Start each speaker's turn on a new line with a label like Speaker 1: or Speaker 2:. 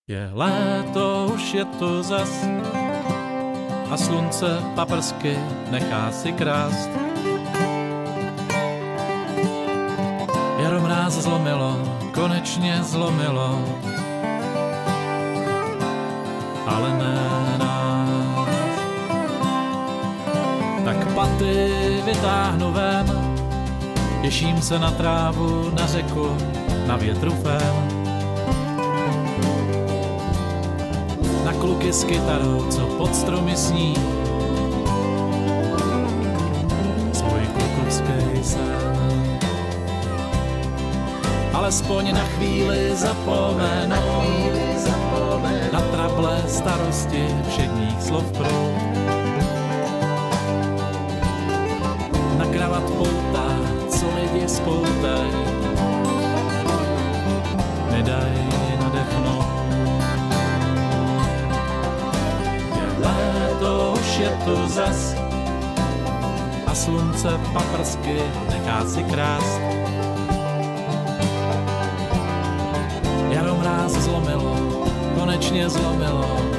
Speaker 1: Je léto, už je to zas a slunce paprsky nechá si krást. Jaro mráz zlomilo, konečně zlomilo, ale ne nás. Tak paty vytáhnu ven, těším se na trávu, na řeku, na větrufém. Na kluky s kytarou, co pod stromy sní svůj klukovský sen. Alespoň na chvíli zapomenout na trable starosti všedních slov proud. Na kravat pouta, co lidi spoutaj, nedaj nadechnout. Už je tu zas a slunce paprsky nechá si krást. Jaro mráz zlomilo, konečně zlomilo,